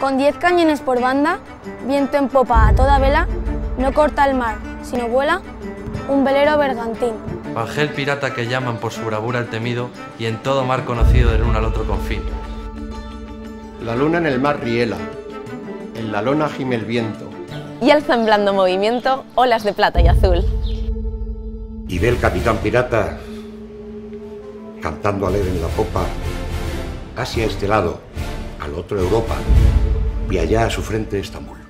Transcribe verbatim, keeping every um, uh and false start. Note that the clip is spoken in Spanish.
Con diez cañones por banda, viento en popa a toda vela, no corta el mar, sino vuela un velero bergantín. Bajel pirata que llaman por su bravura el temido y en todo mar conocido del uno al otro confín. La luna en el mar riela, en la lona gime el viento. Y alza en blando movimiento olas de plata y azul. Y ve el capitán pirata cantando alegre en la popa, casi a este lado, al otro Europa, y allá a su frente Estambul.